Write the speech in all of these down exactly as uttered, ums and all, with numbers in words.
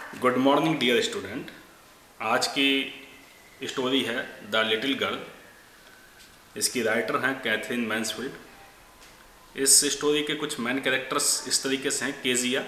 Good morning dear student. आज की story है द लिटिल गर्ल। इसकी राइटर हैं कैथरीन मैन्सफील्ड। इस स्टोरी के कुछ मेन कैरेक्टर्स इस तरीके से हैं। Kezia,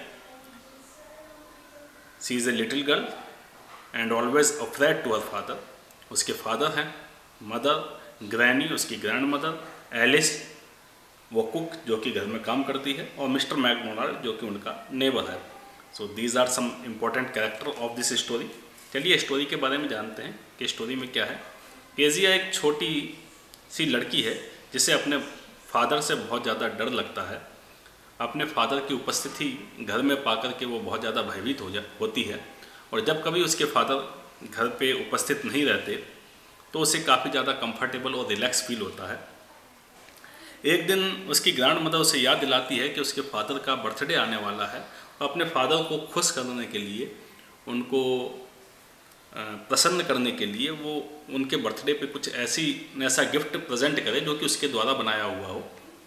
she is a little girl and always afraid to her father. उसके फादर हैं। मदर ग्रैनी, उसकी ग्रैंड मदर। एलिस, वो कुक जो कि घर में काम करती है। और मिस्टर मैकडोनाल्ड जो कि उनका नेबर है। So these are some important character of this story. चलिए स्टोरी के बारे में जानते हैं कि स्टोरी में क्या है। केजिया एक छोटी सी लड़की है जिसे अपने फादर से बहुत ज़्यादा डर लगता है। अपने फादर की उपस्थिति घर में पाकर के वो बहुत ज़्यादा भयभीत हो जा होती है। और जब कभी उसके फादर घर पे उपस्थित नहीं रहते तो उसे काफ़ी ज़्यादा कंफर्टेबल और रिलैक्स फील होता है। एक दिन उसकी ग्रैंड मदर उसे याद दिलाती है कि उसके फादर का बर्थडे आने वाला है। अपने फादर को खुश करने के लिए, उनको प्रसन्न करने के लिए वो उनके बर्थडे पे कुछ ऐसी ऐसा गिफ्ट प्रेजेंट करे जो कि उसके द्वारा बनाया हुआ हो।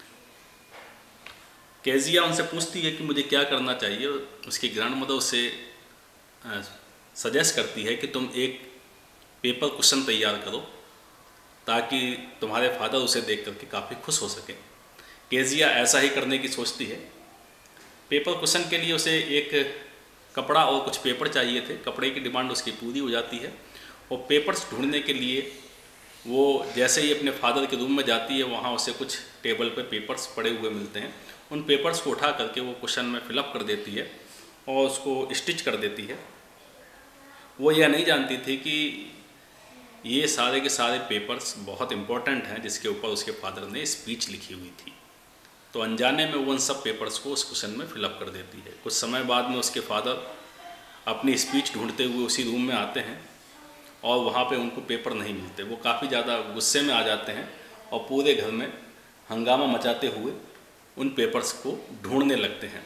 केजिया उनसे पूछती है कि मुझे क्या करना चाहिए। उसकी ग्रैंड मदर उसे सजेस्ट करती है कि तुम एक पेपर क्वेश्चन तैयार करो ताकि तुम्हारे फादर उसे देख करके काफ़ी खुश हो सके। केजिया ऐसा ही करने की सोचती है। पेपर क्वेश्चन के लिए उसे एक कपड़ा और कुछ पेपर चाहिए थे। कपड़े की डिमांड उसकी पूरी हो जाती है। और पेपर्स ढूंढने के लिए वो जैसे ही अपने फादर के रूम में जाती है, वहाँ उसे कुछ टेबल पे पेपर्स पड़े हुए मिलते हैं। उन पेपर्स को उठा करके वो क्वेश्चन में फिलअप कर देती है और उसको स्टिच कर देती है। वो यह नहीं जानती थी कि ये सारे के सारे पेपर्स बहुत इम्पोर्टेंट हैं जिसके ऊपर उसके फादर ने स्पीच लिखी हुई थी। तो अनजाने में वो उन सब पेपर्स को उस क्वेश्चन में फिलअप कर देती है। कुछ समय बाद में उसके फादर अपनी स्पीच ढूंढते हुए उसी रूम में आते हैं और वहाँ पे उनको पेपर नहीं मिलते। वो काफ़ी ज़्यादा गुस्से में आ जाते हैं और पूरे घर में हंगामा मचाते हुए उन पेपर्स को ढूंढने लगते हैं।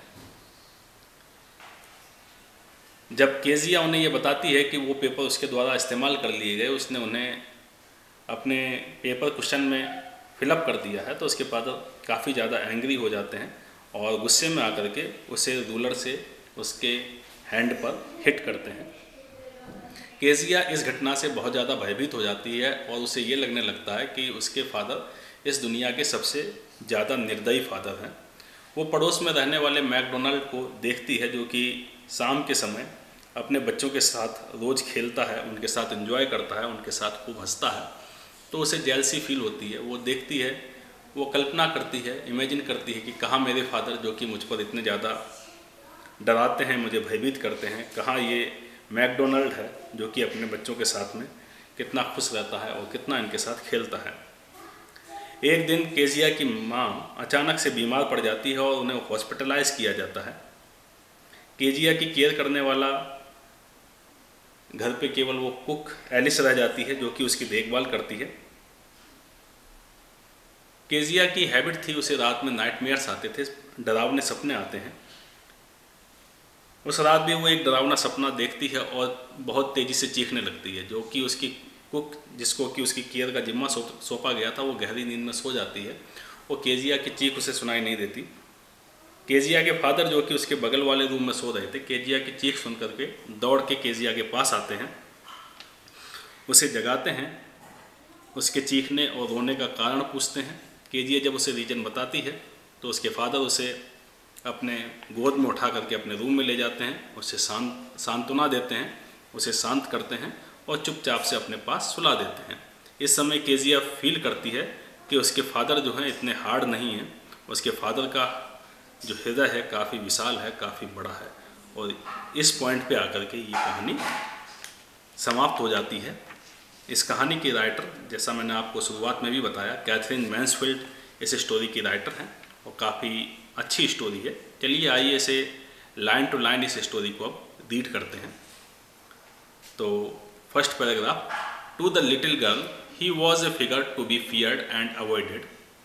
जब केजिया उन्हें ये बताती है कि वो पेपर उसके द्वारा इस्तेमाल कर लिए गए, उसने उन्हें अपने पेपर क्वेश्चन में फिलअप कर दिया है, तो उसके फादर काफ़ी ज़्यादा एंग्री हो जाते हैं और गुस्से में आकर के उसे रूलर से उसके हैंड पर हिट करते हैं। केजिया इस घटना से बहुत ज़्यादा भयभीत हो जाती है और उसे ये लगने लगता है कि उसके फादर इस दुनिया के सबसे ज़्यादा निर्दयी फादर हैं। वो पड़ोस में रहने वाले मैकडोनाल्ड को देखती है जो कि शाम के समय अपने बच्चों के साथ रोज़ खेलता है, उनके साथ एंजॉय करता है, उनके साथ खूब हंसता है। तो उसे जेलसी फील होती है। वो देखती है, वो कल्पना करती है, इमेजिन करती है कि कहाँ मेरे फादर जो कि मुझ पर इतने ज़्यादा डराते हैं, मुझे भयभीत करते हैं, कहाँ ये मैकडोनाल्ड है जो कि अपने बच्चों के साथ में कितना खुश रहता है और कितना इनके साथ खेलता है। एक दिन केजिया की माँ अचानक से बीमार पड़ जाती है और उन्हें हॉस्पिटलाइज किया जाता है। केजिया की केयर करने वाला घर पे केवल वो कुक एलिस रह जाती है जो कि उसकी देखभाल करती है। केजिया की हैबिट थी, उसे रात में नाइटमेयर्स आते थे, डरावने सपने आते हैं। उस रात भी वो एक डरावना सपना देखती है और बहुत तेज़ी से चीखने लगती है। जो कि उसकी कुक, जिसको कि उसकी केयर का जिम्मा सौंपा गया था, वो गहरी नींद में सो जाती है और केजिया की चीख उसे सुनाई नहीं देती। केजिया के फादर जो कि उसके बगल वाले रूम में सो रहे थे, केजिया की चीख सुन करके दौड़ के केजिया के पास आते हैं, उसे जगाते हैं, उसके चीखने और रोने का कारण पूछते हैं। केजिया जब उसे रीजन बताती है तो उसके फादर उसे अपने गोद में उठा करके अपने रूम में ले जाते हैं, उसे शांत सांत्वना देते हैं, उसे शांत करते हैं और चुपचाप से अपने पास सुला देते हैं। इस समय केजिया फील करती है कि उसके फादर जो हैं इतने हार्ड नहीं हैं। उसके फादर का जो हृदय है काफ़ी विशाल है, काफ़ी बड़ा है। और इस पॉइंट पे आकर के ये कहानी समाप्त हो जाती है। इस कहानी की राइटर, जैसा मैंने आपको शुरुआत में भी बताया, कैथरीन मैन्सफील्ड इस स्टोरी की राइटर हैं और काफ़ी अच्छी स्टोरी है। चलिए आइए इसे लाइन टू लाइन इस स्टोरी को अब रीड करते हैं। तो first paragraph, to the little girl he was a figure to be feared and avoided.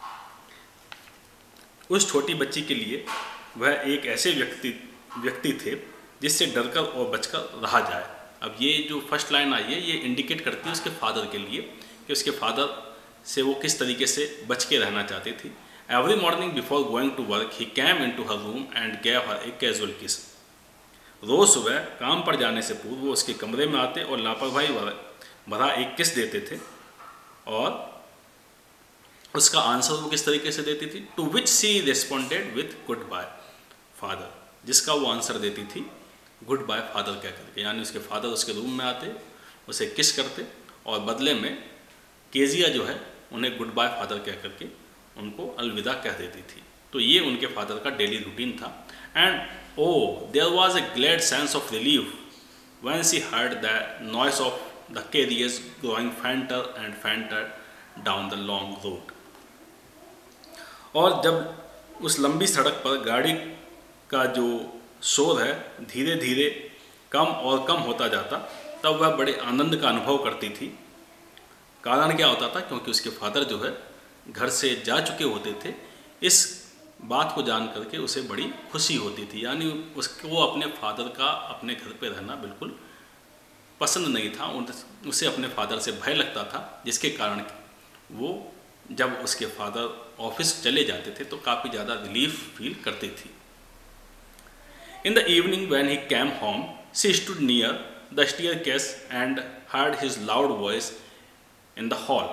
उस छोटी बच्ची के लिए वह एक ऐसे व्यक्ति व्यक्ति थे जिससे डरकर और बचकर रहा जाए। अब ये जो फर्स्ट लाइन आई है ये इंडिकेट करती है उसके फादर के लिए कि उसके फादर से वो किस तरीके से बच के रहना चाहती थी। Every morning before going to work he came into her room and gave her a casual kiss. रोज़ सुबह काम पर जाने से पूर्व वो उसके कमरे में आते और लापरवाही भरा एक किस देते थे, और उसका आंसर वो किस तरीके से देती थी? To which she responded with goodbye father, जिसका वो आंसर देती थी गुड बाय फादर कह करके। यानी उसके फादर उसके रूम में आते, उसे किस करते, और बदले में केजिया जो है उन्हें गुड बाय फादर कह करके उनको अलविदा कह देती थी। तो ये उनके फादर का डेली रूटीन था। And oh there was a glad sense of relief when she heard the noise of the carriers going fainter and fainter down the long road. और जब उस लंबी सड़क पर गाड़ी का जो शोर है धीरे धीरे कम और कम होता जाता, तब वह बड़े आनंद का अनुभव करती थी। कारण क्या होता था? क्योंकि उसके फादर जो है घर से जा चुके होते थे। इस बात को जान करके उसे बड़ी खुशी होती थी। यानी उसको अपने फादर का अपने घर पे रहना बिल्कुल पसंद नहीं था, उसे अपने फादर से भय लगता था, जिसके कारण वो जब उसके फादर ऑफिस चले जाते थे तो काफ़ी ज़्यादा रिलीफ फील करती थी। In the evening when he came home she stood near the staircase and heard his loud voice in the hall.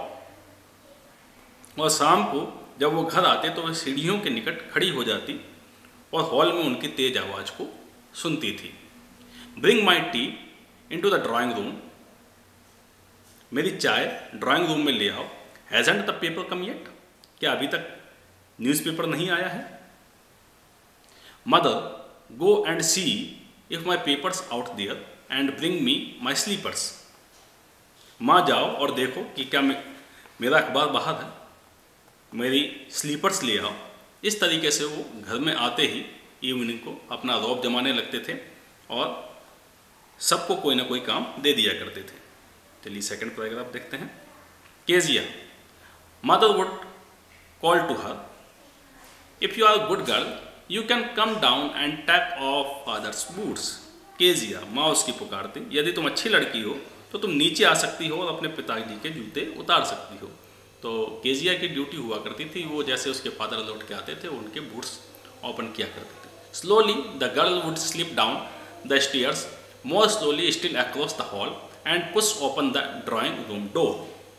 और शाम को जब वो घर आते तो वह सीढ़ियों के निकट खड़ी हो जाती और हॉल में उनकी तेज आवाज़ को सुनती थी। Bring my tea into the drawing room, मेरी चाय ड्राइंग रूम में ले आओ। Hasn't the paper come yet, क्या अभी तक न्यूज़पेपर नहीं आया है? Mother go and see if my paper's out there and bring me my slippers, माँ जाओ और देखो कि क्या मैं मेरा अखबार बाहर है, मेरी स्लीपर्स ले आओ। इस तरीके से वो घर में आते ही इवनिंग को अपना रौब जमाने लगते थे और सबको कोई ना कोई काम दे दिया करते थे। चलिए सेकंड पैराग्राफ देखते हैं। Kezia, mother would call to her, if you are good girl you can come down and take off father's boots. Kezia, माँ उसकी पुकारती, यदि तुम अच्छी लड़की हो तो तुम नीचे आ सकती हो और अपने पिताजी के जूते उतार सकती हो। तो केजिया की ड्यूटी हुआ करती थी, वो जैसे उसके फादर लौट के आते थे उनके बूट्स ओपन किया करते थे। Slowly the girl would slip down the stairs, more slowly still across the hall and push open the drawing room door.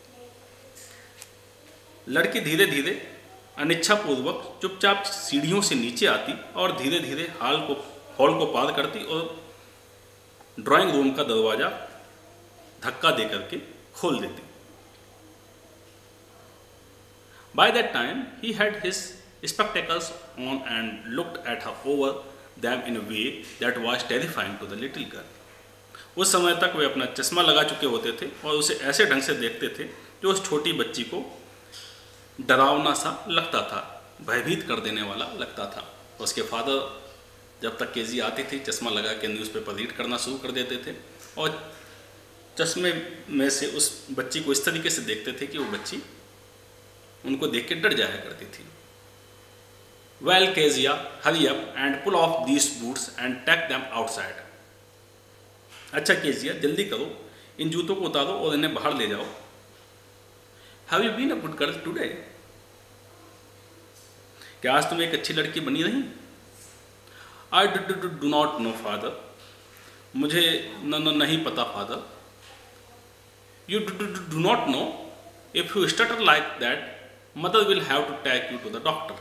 लड़की धीरे धीरे अनिच्छापूर्वक चुपचाप सीढ़ियों से नीचे आती और धीरे धीरे हॉल को हॉल को पार करती और ड्राइंग रूम का दरवाज़ा धक्का दे करके खोल देती। By that time he had his spectacles on and looked at her over them in a way that was terrifying to the little girl. उस समय तक वे अपना चश्मा लगा चुके होते थे और उसे ऐसे ढंग से देखते थे जो उस छोटी बच्ची को डरावना सा लगता था, भयभीत कर देने वाला लगता था। उसके फादर जब तक केजी आती थी चश्मा लगा के न्यूज़पेपर रीड करना शुरू कर देते थे और चश्मे में से उस बच्ची को इस तरीके से देखते थे कि वो बच्ची उनको देख के डर जाया करती थी। Well Kezia, hurry up and pull off these boots and take them outside. अच्छा केजिया, जल्दी करो, इन जूतों को उतारो और इन्हें बाहर ले जाओ। Have you been a good girl today? क्या आज तुम एक अच्छी लड़की बनी रही? I do do not know father, मुझे न, न, नहीं पता father. You do not know, if you stutter like that mother will have to take you to the doctor.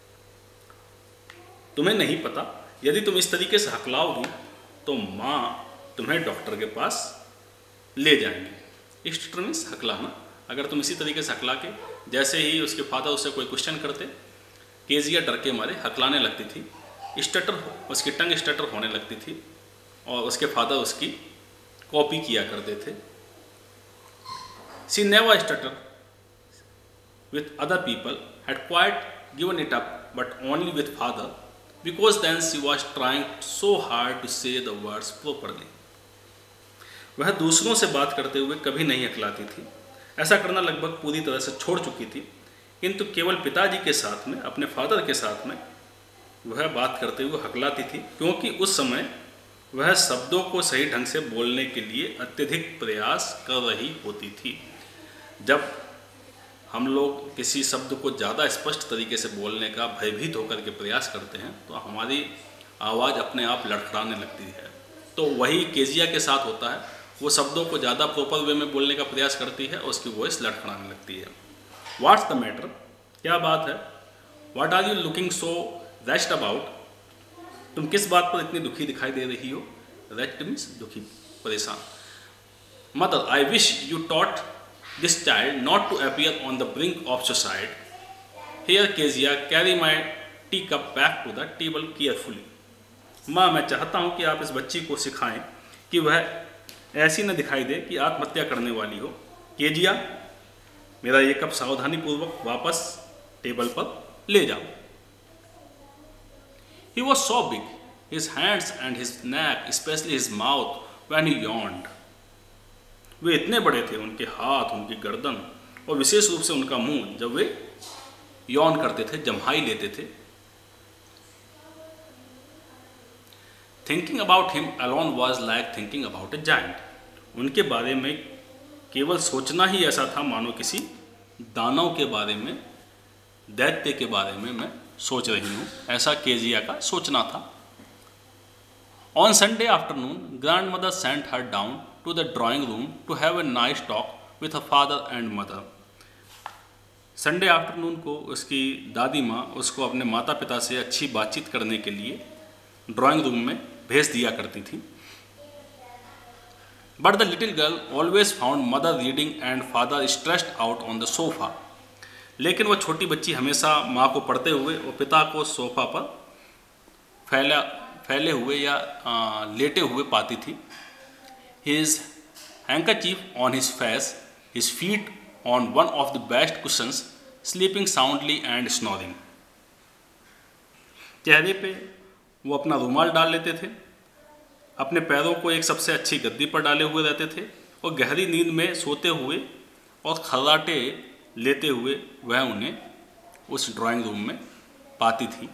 तुम्हें नहीं पता, यदि तुम इस तरीके से हकलाओगी तो माँ तुम्हें डॉक्टर के पास ले जाएंगे। स्टटर मीन्स हकलाना। अगर तुम इसी तरीके से हकला के, जैसे ही उसके फादर उससे कोई क्वेश्चन करते, केजिया डर के मारे हकलाने लगती थी, स्टटर उसकी टंग स्टटर होने लगती थी और उसके फादर उसकी कॉपी किया करते थे। She never stutter with other people, had quite given it up, but only with father, because then she was trying so hard to say the words properly. वह दूसरों से बात करते हुए कभी नहीं हकलाती थी, ऐसा करना लगभग पूरी तरह से छोड़ चुकी थी, किंतु केवल पिताजी के साथ में, अपने फादर के साथ में वह बात करते हुए हकलाती थी, क्योंकि उस समय वह शब्दों को सही ढंग से बोलने के लिए अत्यधिक प्रयास कर रही होती थी। जब हम लोग किसी शब्द को ज़्यादा स्पष्ट तरीके से बोलने का भयभीत होकर के प्रयास करते हैं तो हमारी आवाज़ अपने आप लड़खड़ाने लगती है। तो वही केजिया के साथ होता है, वो शब्दों को ज़्यादा प्रॉपर वे में बोलने का प्रयास करती है और उसकी वॉइस लड़खड़ाने लगती है। व्हाट्स द मैटर, क्या बात है? What are you looking so rest about, तुम किस बात पर इतनी दुखी दिखाई दे रही हो? रेस्ट मीन्स दुखी, परेशान। Mother, I wish you taught this child not to appear on the brink of suicide. Here Kezia carry my tea cup back to the table carefully. माँ, मैं चाहता हूँ कि आप इस बच्ची को सिखाएं कि वह ऐसी न दिखाई दे कि आत्महत्या करने वाली हो। केजिया, मेरा ये कप सावधानी पूर्वक वापस टेबल पर ले जाओ। He was so big, his hands and his neck, especially his mouth, when he yawned. वे इतने बड़े थे, उनके हाथ, उनकी गर्दन और विशेष रूप से उनका मुंह, जब वे यौन करते थे, जम्हाई लेते थे। Thinking about him alone was like thinking about a giant. उनके बारे में केवल सोचना ही ऐसा था मानो किसी दानव के बारे में, दैत्य के बारे में मैं सोच रही हूँ, ऐसा केजिया का सोचना था। On Sunday afternoon grandmother sent her down to the drawing room to have a nice talk with a father and mother. Sunday afternoon को उसकी दादी माँ उसको अपने माता पिता से अच्छी बातचीत करने के लिए ड्राइंग रूम में भेज दिया करती थी। But the little girl always found mother reading and father stressed out on the sofa. लेकिन वह छोटी बच्ची हमेशा माँ को पढ़ते हुए और पिता को सोफा पर फैला फैले हुए या आ, लेटे हुए पाती थी। His handkerchief on his face, his feet on one of the best cushions, sleeping soundly and snoring. चेहरे पे वो अपना रुमाल डाल लेते थे, अपने पैरों को एक सबसे अच्छी गद्दी पर डाले हुए रहते थे और गहरी नींद में सोते हुए और खर्राटे लेते हुए वह उन्हें उस ड्राइंग रूम में पाती थी।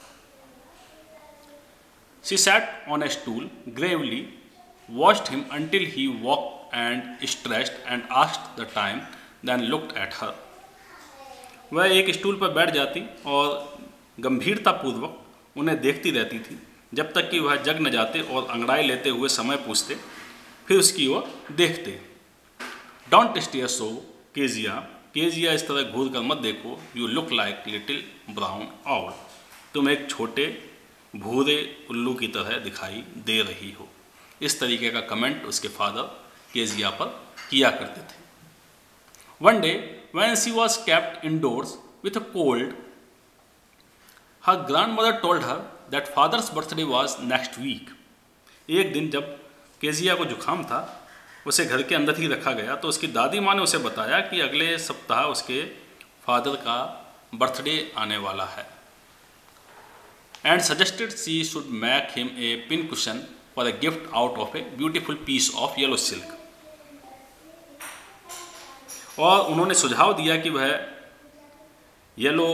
She sat on a stool, gravely watched him until he woke and stretched and asked the time, then looked at her. वह एक स्टूल पर बैठ जाती और गंभीरतापूर्वक उन्हें देखती रहती थी जब तक कि वह जग न जाते और अंगड़ाई लेते हुए समय पूछते, फिर उसकी ओर देखते। Don't stare so Kezia, Kezia इस तरह घूर कर मत देखो। You look like little brown owl, तुम एक छोटे भूरे उल्लू की तरह दिखाई दे रही हो। इस तरीके का कमेंट उसके फादर केजिया पर किया करते थे। One day when she was kept indoors with a cold, her grandmother told her that father's birthday was next week. एक दिन जब केजिया को जुकाम था, उसे घर के अंदर ही रखा गया, तो उसकी दादी माँ ने उसे बताया कि अगले सप्ताह उसके फादर का बर्थडे आने वाला है। And suggested she should make him a pin cushion for a gift out of a beautiful piece of yellow silk. और उन्होंने सुझाव दिया कि वह येलो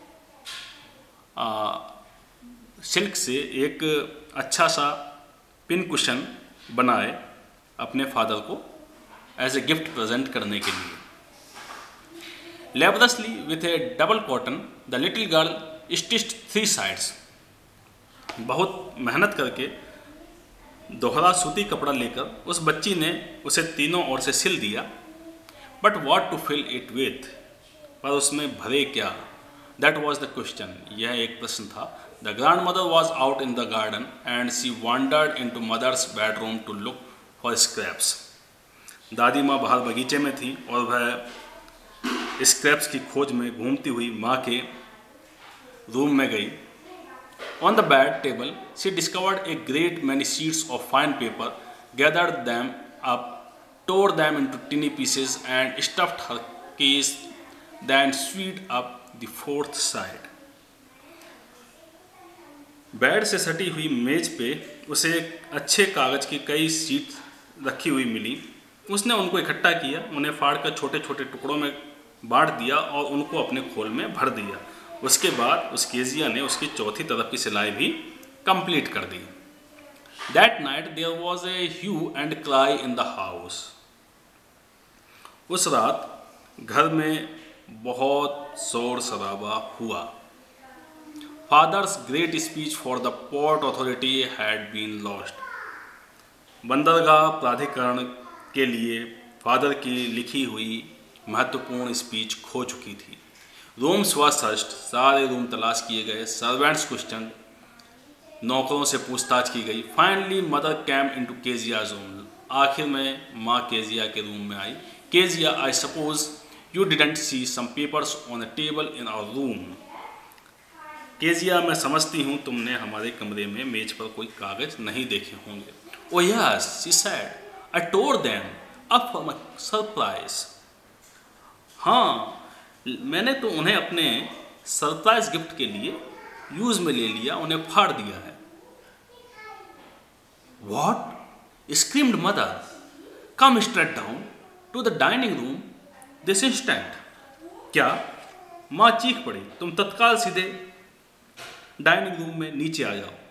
सिल्क से एक अच्छा सा पिन कुशन बनाए अपने फादर को एज ए गिफ्ट प्रेजेंट करने के लिए। Laboriously with a double cotton the little girl stitched three sides. बहुत मेहनत करके दोहरा सूती कपड़ा लेकर उस बच्ची ने उसे तीनों ओर से सिल दिया। But what to fill it with, पर उसमें भरे क्या? दैट वॉज द क्वेश्चन, यह एक प्रश्न था। The grandmother was out in the garden and she wandered into mother's bedroom to look for scraps. दादी माँ बाहर बगीचे में थी और वह स्क्रैप्स की खोज में घूमती हुई माँ के रूम में गई। On the bed table she discovered a great many sheets of fine paper, gathered them up, tore them into tiny pieces and stuffed her case, then sewed up the fourth side. Bed से सटी हुई मेज पे उसे अच्छे कागज की कई शीट रखी हुई मिली। उसने उनको इकट्ठा किया, उन्हें फाड़कर छोटे छोटे टुकड़ों में बांट दिया और उनको अपने खोल में भर दिया। उसके बाद उस केजिया ने उसकी चौथी तरफ की सिलाई भी कंप्लीट कर दी। That night there was a hue and cry in the house. उस रात घर में बहुत शोर शराबा हुआ। Father's great speech for the port authority had been lost. बंदरगाह प्राधिकरण के लिए फादर की लिखी हुई महत्वपूर्ण स्पीच खो चुकी थी। रूम्स वर सर्च्ड, सारे रूम तलाश किए गए। सर्वेंट्स क्वेश्चन, नौकरों से पूछताछ की गई। Finally mother came into Kezia's room, आखिर में माँ केजिया के रूम में आई। Kezia, I suppose you didn't see some papers on a table in our room. Kezia, मैं समझती हूँ तुमने हमारे कमरे में मेज पर कोई कागज नहीं देखे होंगे। Oh yes, she said, I tore them up for my surprise. हाँ, मैंने तो उन्हें अपने सरप्राइज गिफ्ट के लिए यूज में ले लिया, उन्हें फाड़ दिया है। What? Screamed mother. Come straight down to the dining room this instant. क्या? माँ चीख पड़ी, तुम तत्काल सीधे डाइनिंग रूम में नीचे आ जाओ।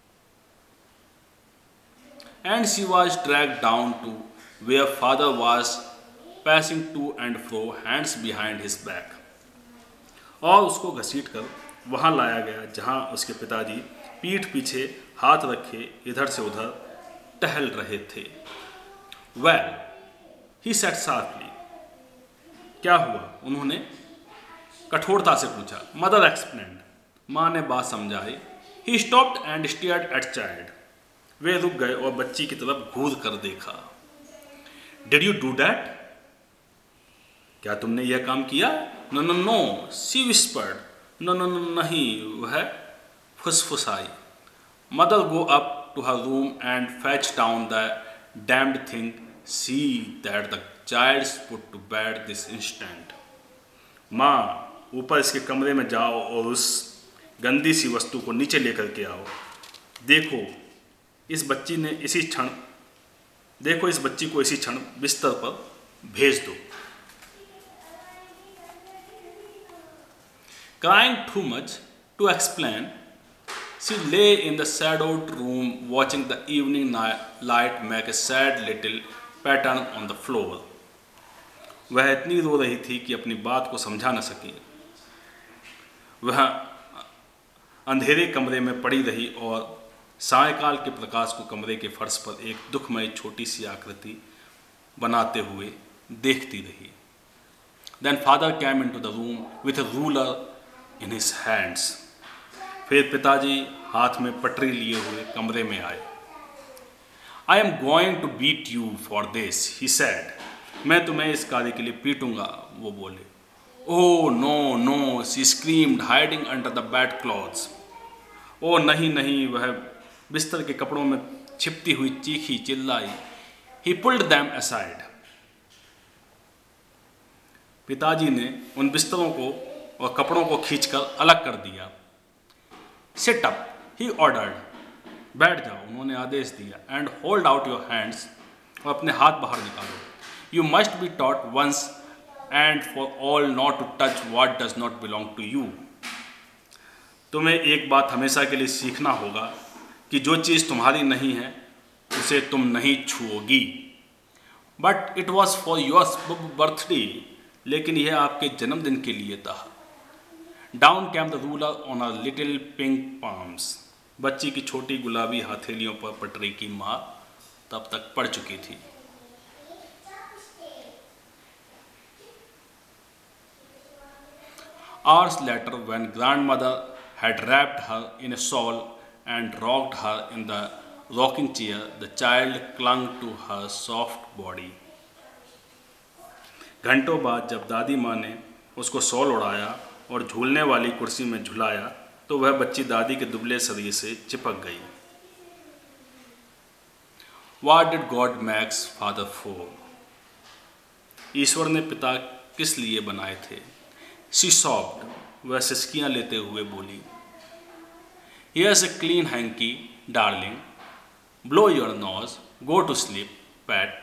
And she was dragged down to where father was passing to and fro, hands behind his back. और उसको घसीट कर वहाँ लाया गया जहाँ उसके पिताजी पीठ पीछे हाथ रखे इधर से उधर टहल रहे थे। Well, he said sharply. क्या हुआ? उन्होंने कठोरता से पूछा। Mother explained. माँ ने बात समझाई। He stopped and stared at child. वे रुक गए और बच्ची की तरफ घूर कर देखा। Did you do that? क्या तुमने यह काम किया? No, no, no, she whispered. No, no, no, नहीं, वह फुसफुसाई। Mother go up to her room and fetch down the damned thing. See that the child's put to bed this instant. माँ, ऊपर इसके कमरे में जाओ और उस गंदी सी वस्तु को नीचे लेकर के आओ। देखो इस बच्ची ने इसी क्षण देखो इस बच्ची को इसी क्षण बिस्तर पर भेज दो। Crying too much to explain, she lay in the shadowed room watching the evening light make a sad little pattern on the floor. वह इतनी रो रही थी कि अपनी बात को समझा न सकी। वह अंधेरे कमरे में पड़ी रही और सायकाल के प्रकाश को कमरे के फर्श पर एक दुखमय छोटी सी आकृति बनाते हुए देखती रही। Then father came into the room with a ruler in his hands. फिर पिताजी हाथ में पटरी लिए हुए कमरे में आए। I am going to beat you for this, he said. मैं तुम्हें इस कार्य के लिए पीटूंगा, वो बोले। Oh no no, she screamed, hiding under the bedclothes. ओ नहीं नहीं, वह बिस्तर के कपड़ों में छिपती हुई चीखी चिल्लाई। He pulled them aside. पिताजी ने उन बिस्तरों को और कपड़ों को खींचकर अलग कर दिया। Sit up, he ordered. बैठ जाओ, उन्होंने आदेश दिया। And hold out your hands, और अपने हाथ बाहर निकालो। You must be taught once and for all not to touch what does not belong to you. तुम्हें एक बात हमेशा के लिए सीखना होगा कि जो चीज़ तुम्हारी नहीं है उसे तुम नहीं छुओगी। But it was for your birthday, लेकिन यह आपके जन्मदिन के लिए था। Down came the ruler on her little pink palms. बच्ची की छोटी गुलाबी हथेलियों पर पटरी की मार तब तक पड़ चुकी थी। Hours later, when grandmother had wrapped her in a shawl and rocked her in the rocking chair, the child clung to her soft body. घंटों बाद जब दादी माँ ने उसको शॉल उड़ाया और झूलने वाली कुर्सी में झुलाया तो वह बच्ची दादी के दुबले शरीर से चिपक गई। What did God make father for? ईश्वर ने पिता किस लिए बनाए थे? She sobbed. वह सिसकियाँ लेते हुए बोली। Here's a clean hanky, darling. Blow your nose. Go to sleep, pet.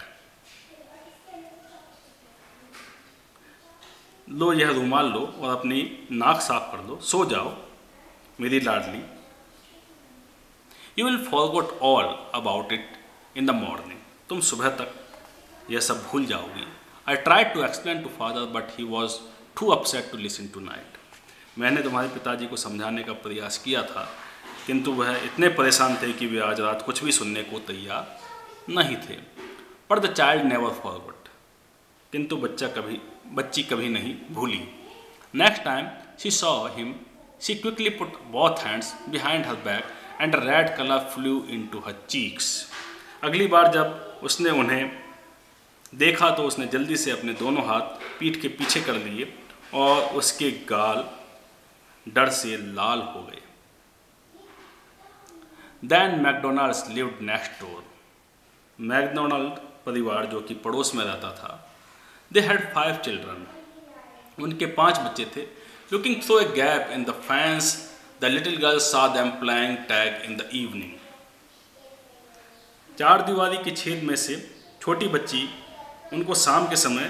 लो यह रुमाल लो और अपनी नाक साफ कर लो, सो जाओ मेरी लाडली। You will forget all about it in the morning. तुम सुबह तक यह सब भूल जाओगी। I tried to explain to father, but he was too upset to listen tonight. मैंने तुम्हारे पिताजी को समझाने का प्रयास किया था, किंतु वह इतने परेशान थे कि वे आज रात कुछ भी सुनने को तैयार नहीं थे। पर द चाइल्ड नेवर फॉरगॉट, किंतु बच्चा कभी बच्ची कभी नहीं भूली। Next time she saw him she quickly put both hands behind her back and red colour flew into her cheeks. अगली बार जब उसने उन्हें देखा तो उसने जल्दी से अपने दोनों हाथ पीठ के पीछे कर लिए और उसके गाल डर से लाल हो गए। Then McDonalds lived next door. McDonald परिवार जो कि पड़ोस में रहता था, they had five children. उनके पांच बच्चे थे। Looking through a gap in the fence, the little girl saw them playing tag in the evening. चार दीवारी के छेद में से छोटी बच्ची उनको शाम के समय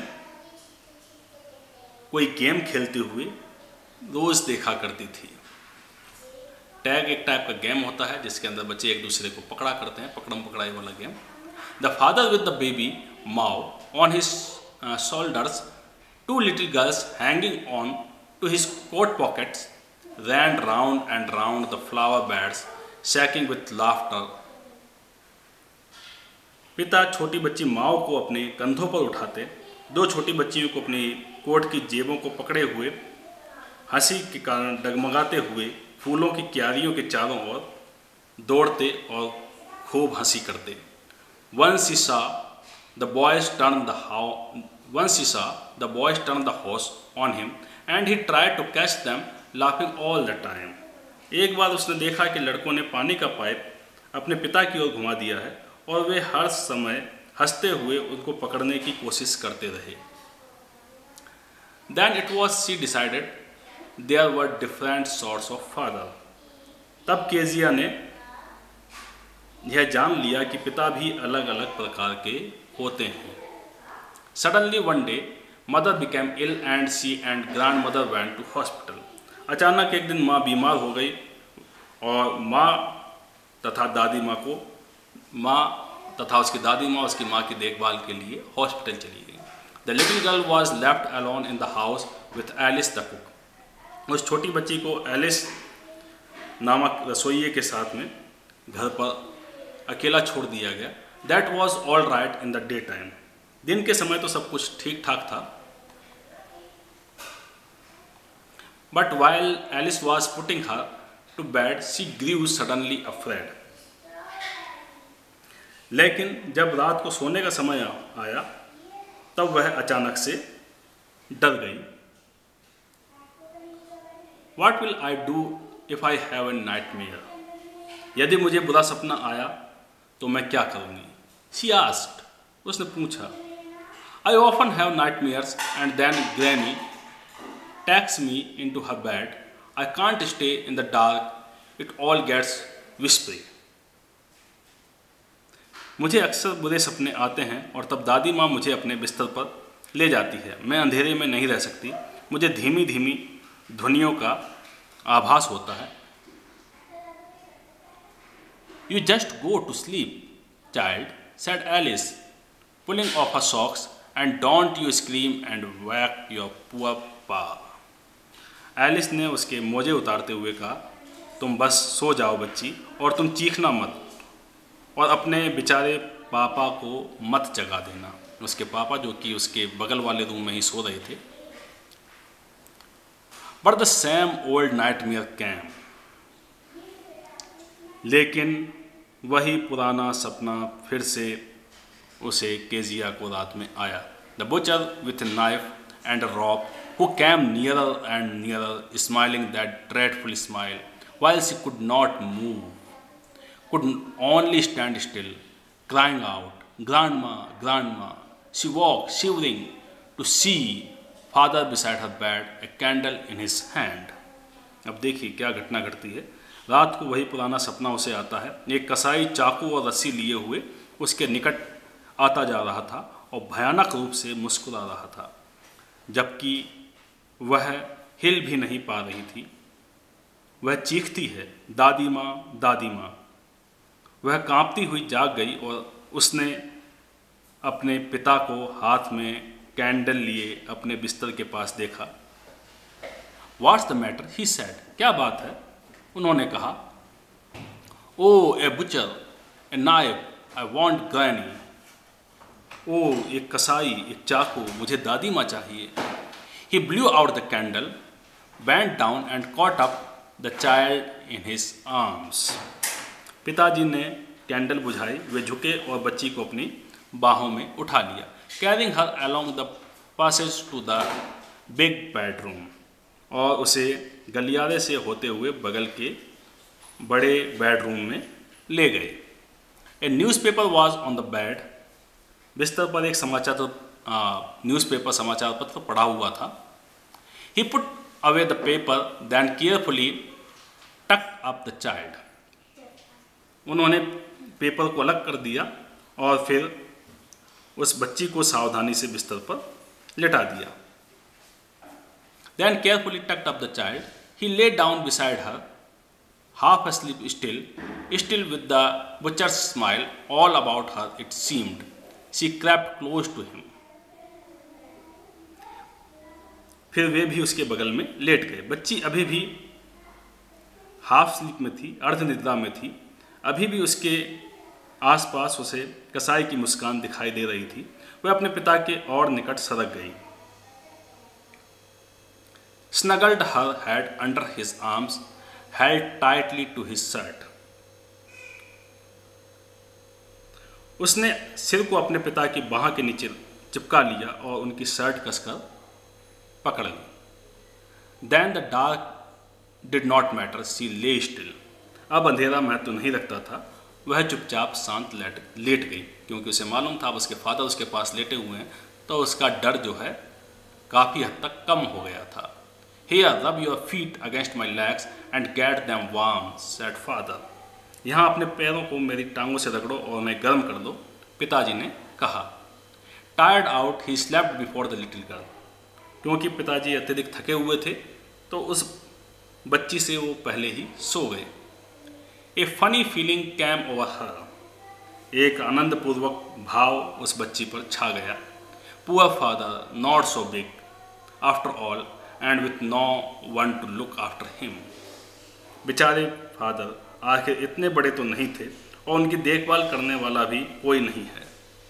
कोई गेम खेलते हुए रोज देखा करती थी। टैग एक टाइप का गेम होता है जिसके अंदर बच्चे एक दूसरे को पकड़ा करते हैं, पकड़म पकड़ाई वाला game. The father with the baby Mao on his shoulders, two little girls hanging on to his coat pockets, ran round and round the flower beds, shaking with laughter. पिता छोटी बच्ची माओ को अपने कंधों पर उठाते, दो छोटी बच्चियों को अपनी कोट की जेबों को पकड़े हुए हंसी के कारण डगमगाते हुए फूलों की क्यारियों के चारों ओर दौड़ते और खूब हंसी करते। Once he saw the boys turn the house, once he saw the boys turn the hose on him, and he tried to catch them, laughing all the time. एक बार उसने देखा कि लड़कों ने पानी का पाइप अपने पिता की ओर घुमा दिया है और वे हर समय हंसते हुए उनको पकड़ने की कोशिश करते रहे। Then it was she decided there were different sorts of father. तब केजिया ने यह जान लिया कि पिता भी अलग अलग प्रकार के होते हैं। Suddenly one day mother became ill and she and grandmother went to hospital. अचानक एक दिन माँ बीमार हो गई और माँ तथा दादी माँ को माँ तथा उसकी दादी माँ उसकी माँ की देखभाल के लिए हॉस्पिटल चली गई। The little girl was left alone in the house with Alice the cook. उस छोटी बच्ची को एलिस नामक रसोइये के साथ में घर पर अकेला छोड़ दिया गया। That was all right in the daytime. दिन के समय तो सब कुछ ठीक ठाक था। But while Alice was putting her to bed, she grew suddenly afraid. लेकिन जब रात को सोने का समय आया तब वह अचानक से डर गई। What will I do if I have a nightmare? यदि मुझे बुरा सपना आया तो मैं क्या करूँगी? She asked. उसने पूछा। I often have nightmares and then Granny takes me into her bed. I can't stay in the dark. It all gets whispery. मुझे अक्सर बुरे सपने आते हैं और तब दादी माँ मुझे अपने बिस्तर पर ले जाती है। मैं अंधेरे में नहीं रह सकती, मुझे धीमी धीमी ध्वनियों का आभास होता है। You just go to sleep, child, said Alice, pulling off her socks, and don't you scream and wake your poor pa. Alice ने उसके मोजे उतारते हुए कहा, तुम बस सो जाओ बच्ची और तुम चीखना मत और अपने बेचारे पापा को मत जगा देना। उसके पापा जो कि उसके बगल वाले रूम में ही सो रहे थे। But the same old nightmare came. लेकिन वही पुराना सपना फिर से उसे केजिया को रात में आया। The butcher with a knife and a rope, who came nearer and nearer, smiling that dreadful smile, while she could not move, could only stand still, crying out, "Grandma, Grandma!" She walked, shivering, to see father beside her bed, a candle in his hand. अब देखिए क्या घटना घटती है। रात को वही पुराना सपना उसे आता है। एक कसाई चाकू और रस्सी लिए हुए उसके निकट आता जा रहा था और भयानक रूप से मुस्कुरा रहा था, जबकि वह हिल भी नहीं पा रही थी। वह चीखती है, दादी माँ, दादी माँ। वह कांपती हुई जाग गई और उसने अपने पिता को हाथ में कैंडल लिए अपने बिस्तर के पास देखा। What's the matter? He said. क्या बात है? उन्होंने कहा। Oh, a butcher, a knife I want granny. Oh एक कसाई, एक चाकू, मुझे दादी माँ चाहिए। He blew out the candle, bent down and caught up the child in his arms. पिताजी ने कैंडल बुझाई, वे झुके और बच्ची को अपनी बाहों में उठा लिया। Carrying her along the passage to the big bedroom, और उसे गलियारे से होते हुए बगल के बड़े बेडरूम में ले गए। A newspaper was on the bed, बिस्तर पर एक समाचार न्यूज़पेपर समाचार पत्र पड़ा हुआ था। He put away the paper then carefully tuck up the child, उन्होंने पेपर को अलग कर दिया और फिर उस बच्ची को सावधानी से बिस्तर पर लेटा दिया। Then carefully tucked up the child, he lay down beside her, half asleep still, still with the butcher's smile all about her it seemed. She crept close to him. फिर वे भी उसके बगल में लेट गए। बच्ची अभी भी हाफ स्लीप में थी, अर्ध निद्रा में थी। अभी भी उसके आसपास उसे कसाई की मुस्कान दिखाई दे रही थी। वह अपने पिता के और निकट सरक गई। Snuggled her head under his arms, held tightly to his shirt. उसने सिर को अपने पिता की बाह के नीचे चिपका लिया और उनकी शर्ट कसकर पकड़ ली। Then the dark did not matter, she lay still. अब अंधेरा महत्व नहीं रखता था, वह चुपचाप शांत लेट लेट गई, क्योंकि उसे मालूम था अब उसके फादर उसके पास लेटे हुए हैं, तो उसका डर जो है काफ़ी हद तक कम हो गया था। Here, rub your feet against my legs and get them warm, said father. यहाँ अपने पैरों को मेरी टांगों से रगड़ो और मैं गर्म कर दो, पिताजी ने कहा। Tired out, he slept before the little girl. क्योंकि पिताजी अत्यधिक थके हुए थे, तो उस बच्ची से वो पहले ही सो गए। A funny feeling came over her. एक आनंदपूर्वक भाव उस बच्ची पर छा गया। Poor father, not so big, after all, and with no one to look after him. बेचारे फादर आखिर इतने बड़े तो नहीं थे और उनकी देखभाल करने वाला भी कोई नहीं है।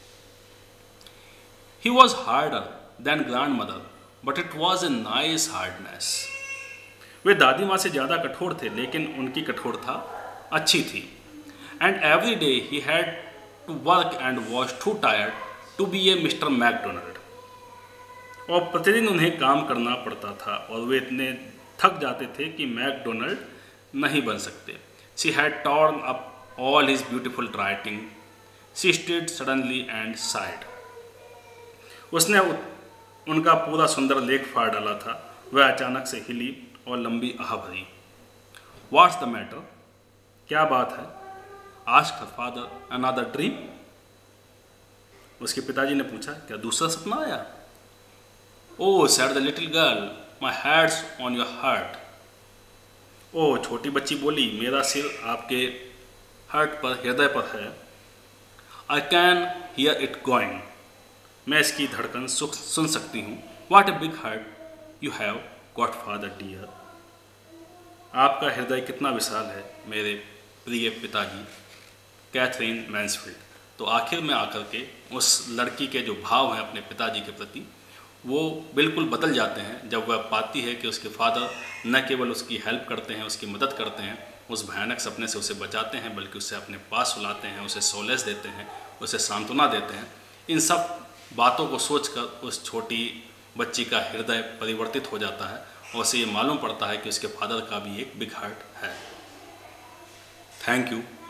He was harder than grandmother, but it was a nice hardness. वे दादी माँ से ज़्यादा कठोर थे, लेकिन उनकी कठोरता अच्छी थी। And every day he had to work and was too tired to be a mister McDonald. और प्रतिदिन उन्हें काम करना पड़ता था और वे इतने थक जाते थे कि मैकडोनाल्ड नहीं बन सकते। She had torn up all his beautiful writing. She stood suddenly and sighed. उसने उनका पूरा सुंदर लेख फाड़ डाला था। वह अचानक से हिली और लंबी आह भरी। What's the matter? क्या बात है? Asked her father. Another dream? उसके पिताजी ने पूछा, क्या दूसरा सपना आया? Oh, said the little girl, my head's on your heart. ओह, छोटी बच्ची बोली, मेरा सिर आपके हार्ट पर, हृदय पर है। I can hear it going. मैं इसकी धड़कन सुख सुन सकती हूँ। What a big heart you have got, father dear. आपका हृदय कितना विशाल है मेरे प्रिय पिताजी। Katherine Mansfield. तो आखिर में आकर के उस लड़की के जो भाव हैं अपने पिताजी के प्रति, वो बिल्कुल बदल जाते हैं जब वह पाती है कि उसके फादर न केवल उसकी हेल्प करते हैं, उसकी मदद करते हैं, उस भयानक सपने से उसे बचाते हैं, बल्कि उसे अपने पास सुलाते हैं, उसे सोलेस देते हैं, उसे सांत्वना देते हैं। इन सब बातों को सोचकर उस छोटी बच्ची का हृदय परिवर्तित हो जाता है और उसे ये मालूम पड़ता है कि उसके फादर का भी एक बिग हार्ट है। Thank you.